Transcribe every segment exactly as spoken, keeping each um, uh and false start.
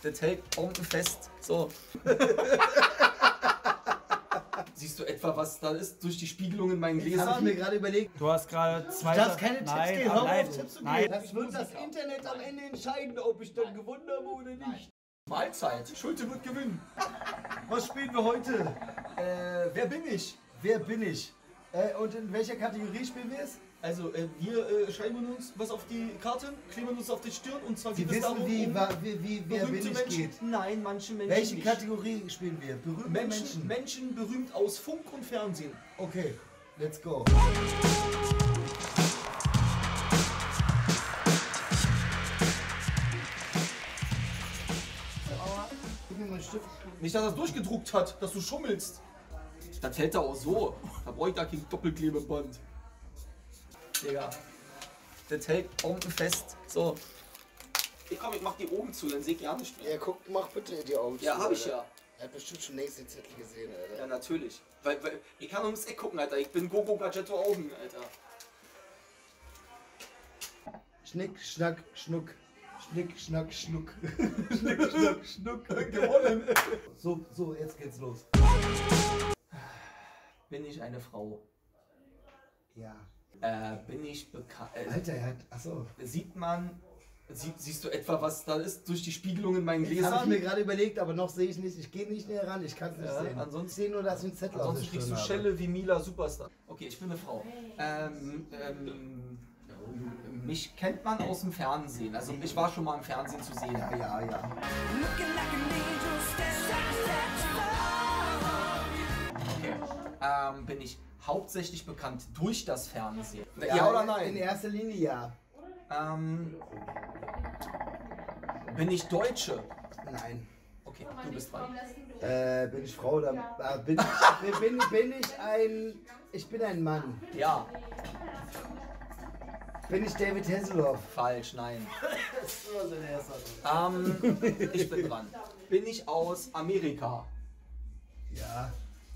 Das hält bombenfest. So. Siehst du etwa, was da ist durch die Spiegelung in meinen Gläsern? Das habe ich mir gerade überlegt. Du hast gerade zwei... Du darfst keine Tipps nein, geben, hör nein, auf, Tipps zu nein. geben. Das wird das Internet am Ende entscheiden, ob ich dann gewonnen habe oder nicht. Mahlzeit. Schulte wird gewinnen. Was spielen wir heute? Äh, wer bin ich? Wer bin ich? Äh, und in welcher Kategorie spielen wir es? Also, äh, wir äh, schreiben uns was auf die Karte, kleben uns auf die Stirn und zwar Sie geht es wissen, darum, wie, um wa- wie, wie wer bin berühmte ich Menschen. geht. Nein, manche Menschen Welche nicht. Kategorie spielen wir? Berühmte Menschen, Menschen. Menschen berühmt aus Funk und Fernsehen. Okay, let's go. Gib mir mal einen Stift. Nicht, dass er es durchgedruckt hat, dass du schummelst. Das hält er auch so. Da brauche ich da kein Doppelklebeband. Digga. Das hält bombenfest. So. Ich komm, ich mach die Augen zu, dann sehe ich ja nicht mehr. Ja, guck, mach bitte die Augen Ja, zu, hab ich Alter. ja. Er hat bestimmt schon längst den Zettel gesehen, Alter. Ja, natürlich. Weil, weil ich kann ums Eck gucken, Alter. Ich bin Gogo Gadgetto Augen, Alter. Schnick, schnack, schnuck. Schnick, schnack, schnuck. Schnick, schnack, schnuck. Gewonnen. So, so, jetzt geht's los. Bin ich eine Frau? Ja. Äh, bin ich bekannt? Äh, Alter, er hat. Achso. sieht man. Sie, siehst du etwa, was da ist durch die Spiegelung in meinen Das habe Gläsern? ich mir gerade überlegt, aber noch sehe ich nicht. Ich gehe nicht näher ran, ich kann es nicht Ja, sehen. ansonsten- ich sehe nur, dass ich einen Zettel Ansonsten auf der kriegst du Stirn Schelle wie Mila Superstar. Okay, ich bin eine Frau. Ähm, ähm, mich kennt man aus dem Fernsehen. Also ich war schon mal im Fernsehen zu sehen. habe. Ja, ja, ja. Okay. Ähm, bin ich hauptsächlich bekannt durch das Fernsehen? Ja, oder nein? In erster Linie ja. Ähm, bin ich Deutsche? Nein. Okay, du bist dran. Äh, bin ich Frau oder äh, bin, ich, bin, bin ich ein. Ich bin ein Mann. Ja, Bin ich David Hasselhoff? falsch, nein. Das ist immer sein erster. Ähm, ich bin dran. Bin ich aus Amerika? Ja.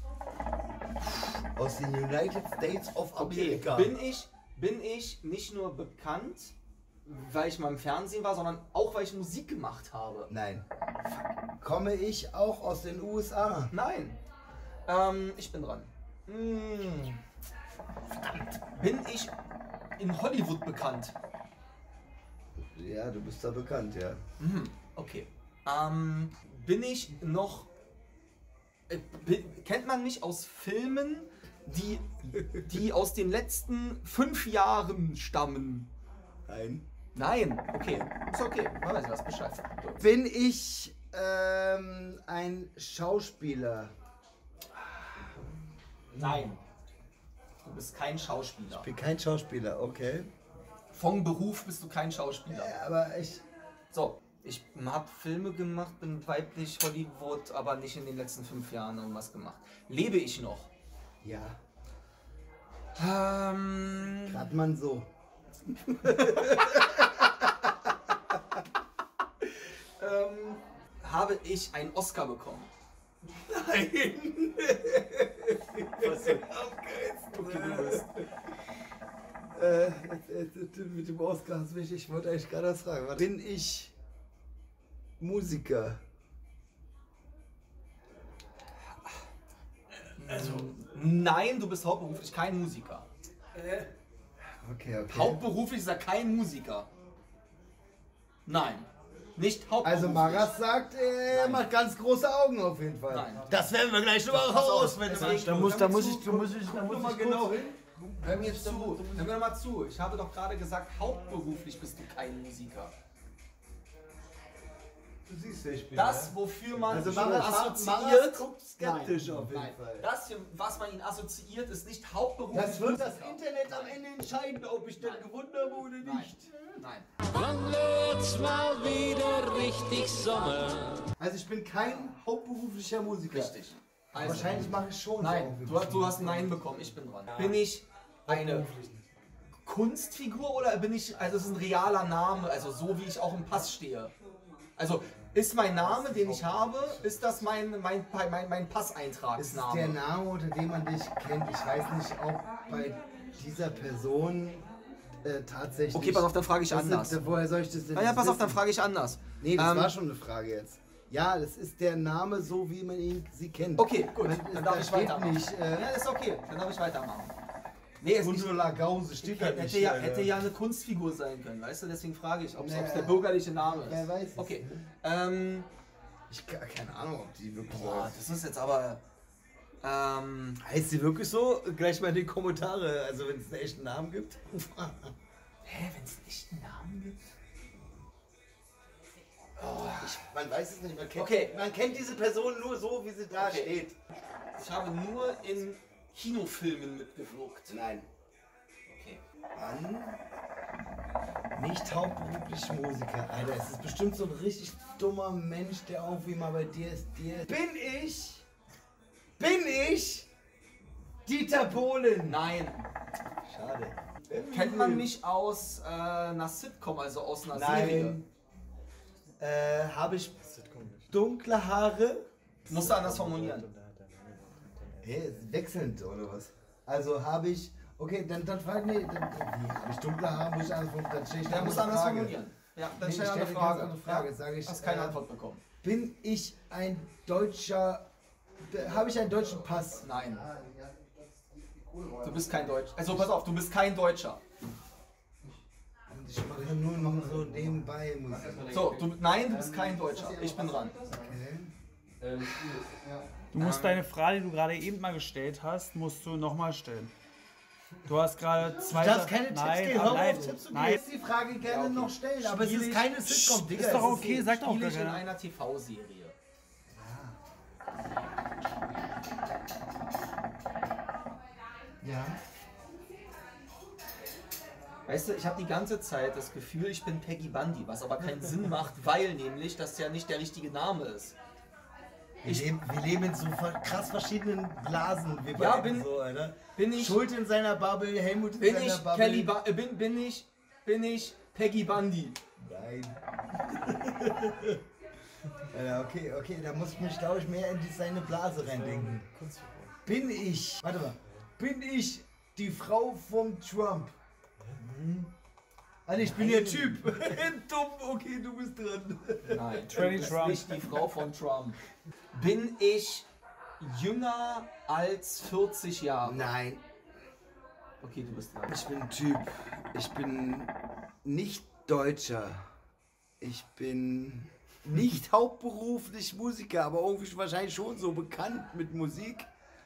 Aus den United States of Okay, America. bin ich, bin ich nicht nur bekannt, weil ich mal im Fernsehen war, sondern auch, weil ich Musik gemacht habe? Nein. Komme ich auch aus den U S A? Nein. Ähm, ich bin dran. Hm. Verdammt. Bin ich in Hollywood bekannt? Ja, du bist da bekannt, ja. Mhm. Okay. Ähm, bin ich noch... Äh, bin, kennt man mich aus Filmen, die, die aus den letzten fünf Jahren stammen? Nein. Nein. Okay. Ist okay. Man weiß was Bescheid. So. Bin ich ähm, ein Schauspieler? Nein. Du bist kein Schauspieler. Ich bin kein Schauspieler, okay. Vom Beruf bist du kein Schauspieler. Ja, aber ich. So, ich habe Filme gemacht, bin weiblich Hollywood, aber nicht in den letzten fünf Jahren irgendwas gemacht. Lebe ich noch? Ja. Ähm, Gerade man so. ähm, habe ich einen Oscar bekommen? Nein! Was denn? Okay, du bist. Äh, jetzt, jetzt, mit dem Oscar hast mich, ich wollte eigentlich gerade das fragen. Was- Bin ich Musiker? Also, nein, du bist hauptberuflich kein Musiker. Okay, okay. Hauptberuflich ist er kein Musiker. Nein, nicht hauptberuflich. Also Maras sagt, er Nein. macht ganz große Augen auf jeden Fall. Nein. Das werden wir gleich nochmal Pass auf, raus, wenn es du geht- Da muss, da muss ich, da muss ich, da Guck muss mal ich genau kurz, hin. Hör mir zu, hör mir doch mal zu. Ich habe doch gerade gesagt, hauptberuflich bist du kein Musiker. Du siehst ja, ich bin. Das, wofür man Also ihn Maras, assoziiert, Maras guckt skeptisch Nein, auf jeden nein. Fall. Das, hier, was man ihn assoziiert, ist nicht hauptberuflich. Das wird das Musiker. Internet am Ende entscheiden, ob ich denn gewonnen habe oder nicht. Nein. Wann wird's mal wieder richtig Sommer? Also ich bin kein hauptberuflicher Musiker. Richtig. Also, Wahrscheinlich mache ich schon. nein, so du, hast- du hast ein Nein bekommen, ich bin dran. Bin ich eine Kunstfigur oder bin ich, also es ist ein realer Name, also so wie ich auch im Pass stehe? Also ist mein Name, den ich habe, ist das mein, mein, mein, mein Ist der Passeintragsname? Name, unter dem man dich kennt? Ich weiß nicht, ob bei dieser Person äh, tatsächlich. Okay, pass auf, dann frage ich Was ist- anders. Woher soll ich das denn Ah ja, pass auf, wissen? dann frage ich anders. Nee, das Ähm, war schon eine Frage jetzt. Ja, das ist der Name so, wie man ihn sie kennt. Okay, gut, Man- dann da darf ich steht weitermachen. nicht, äh, ja, ist okay, dann darf ich weitermachen. Nee, es Gunter Lagause steht da hätte, nicht. ja, Alter. hätte ja eine Kunstfigur sein können, weißt du? Deswegen frage ich, ob es Nee. der bürgerliche Name ist. Wer weiß es, Okay, ne? ähm, Ich habe keine Ahnung, ob die wirklich so boah, heißt. das ist jetzt aber, ähm, Heißt sie wirklich so? Gleich mal in die Kommentare, also wenn es einen echten Namen gibt. hä, wenn es einen echten Namen gibt? Ich, man weiß es nicht, man kennt, Okay. man kennt diese Person nur so, wie sie da Okay. steht. Ich habe nur in Kinofilmen mitgewirkt. Nein. Okay. Mann. Nicht hauptberuflich Musiker. Alter, es ist bestimmt so ein richtig dummer Mensch, der irgendwie mal bei dir ist. Dir bin ich? Bin ich? Dieter Bohlen. Nein. Schade. Kennt man mich aus äh, einer Sitcom, also aus einer Serie? Nein. Äh, habe ich dunkle Haare? Musst du anders formulieren. Hä, ist wechselnd oder was? Also habe ich. Okay, dann, dann frag nee, dann, wie, habe ich dunkle Haare? Muss ich anders formulieren? Dann stell ich Der eine muss andere anders Frage. formulieren. Ja, dann Nee, stell ich eine stell eine Frage. ganz andere Frage. Ja, Sag ich, hast keine äh, Antwort bekommen. Bin ich ein deutscher. Habe ich einen deutschen Pass? Nein. Du bist kein Deutscher. Also pass auf, du bist kein Deutscher. Ich mache ja nur noch so nebenbei Musik. So, du, nein, du bist kein Deutscher. Ich bin dran. Okay. Du musst deine Frage, die du gerade eben mal gestellt hast, musst du nochmal stellen. Du hast gerade zwei... Du darfst keine Tipps nein, geben, aber hör nein, auf, Tipps zu geben. nein. Jetzt die Frage gerne okay. noch stellen, aber es Spiel ist ich- keine Sitcom, Digga. ist doch es okay, sag doch Spiele ich in keiner. einer T V-Serie. Ja. Weißt du, ich habe die ganze Zeit das Gefühl, ich bin Peggy Bundy, was aber keinen Sinn macht, weil nämlich das ja nicht der richtige Name ist. Wir, leben, wir leben in so ver- krass verschiedenen Blasen. Wir Ja, beiden bin- so, Alter. Bin ich, Schuld in seiner Bubble, Helmut in bin seiner ich Bubble. Kelly ba äh, bin, bin ich, bin ich Peggy Bundy. Nein. Alter, okay, okay, da muss ich mich, glaube ich, mehr in die, seine Blase reindenken. Bin ich, warte mal, bin ich die Frau vom Trump? Mhm. Alter, ich bin der Typ. Dumm, okay, du bist dran. Nein, Tranny du bist Trump. nicht die Frau von Trump. Bin ich jünger als vierzig Jahre? Nein, Okay, du bist dran. ich bin ein Typ. Ich bin nicht Deutscher. Ich bin nicht hauptberuflich Musiker, aber irgendwie wahrscheinlich schon so bekannt mit Musik.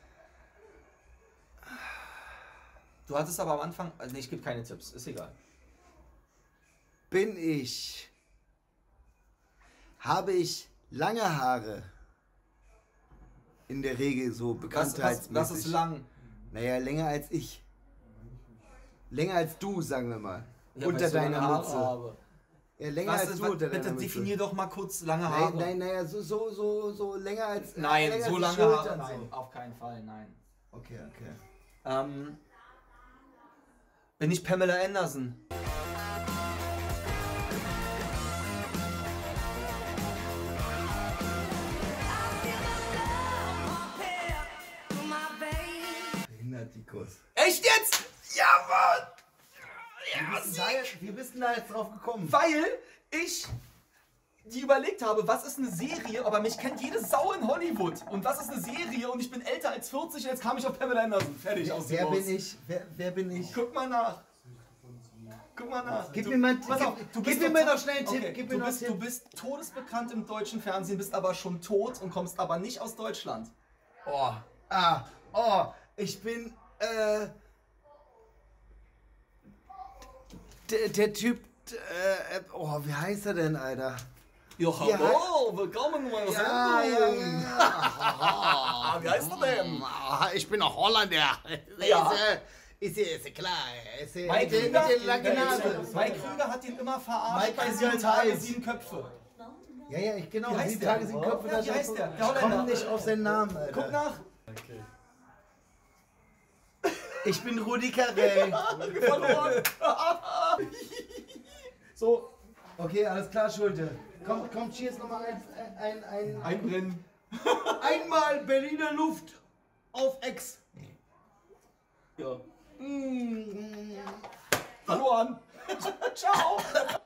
Du hattest aber am Anfang, also nee, ich gebe keine Tipps, ist egal. Bin ich. Habe ich lange Haare? In der Regel so Das, das, bekanntheitsmäßig. das ist lang. Naja, länger als ich. Länger als du, sagen wir mal. Ja, unter weil ich so deiner lange Haare Mütze. habe. Ja, länger Was als ist, du was, unter bitte deiner Mütze. definier doch mal kurz lange Haare. Nein, nein, naja, so, so, so, so länger als. Nein, länger so als lange die Haare, Schultern, nein, so. auf keinen Fall, nein. Okay, okay. Ähm, bin ich Pamela Anderson? Behindert die Kuss. Echt jetzt? Ja, Mann! Ja, Wie bist, du da jetzt, wie bist du da jetzt drauf gekommen? Weil ich die überlegt habe, was ist eine Serie, aber mich kennt jede Sau in Hollywood. Und was ist eine Serie und ich bin älter als vierzig und jetzt kam ich auf Pamela Anderson. Fertig, aus Wer dem bin Haus. ich? Wer, wer bin ich? Guck mal nach. Guck mal nach. Gib Du- mir mal, pass gib, auf, du gib bist mir mal total- noch schnell einen Tipp. Okay, Gib mir du, noch bist, einen du Tipp. bist todesbekannt im deutschen Fernsehen, bist aber schon tot und kommst aber nicht aus Deutschland. Oh, ah, oh, ich bin, äh, der, der Typ, äh, oh, wie heißt er denn, Alter? Ja, hallo, willkommen in meiner Ja, ja, Sendung. ja. Wie heißt du denn? Ah, ich bin ein Holländer. Ja. Ist, ist, ist klar. Ist, Mike mit, der- Krüger, mit der langen Nase. Mike Krüger hat ihn immer verarscht Mike bei Krüger sieben ist Tage, alt. sieben Köpfe. Ja, ja, ich, genau. Wie heißt Sieben der? Tage, sieben Köpfe. Ja, das wie heißt ist- der? Der Ich komme Holländer. nicht auf seinen Namen, Alter. Guck nach. Ich bin Rudi Carell. Verloren. So, Okay, alles klar, Schulte. Komm, komm, cheers nochmal ein, ein, ein, einbrennen. einmal Berliner Luft auf Ex. Ja. Mm. Verloren. Ciao.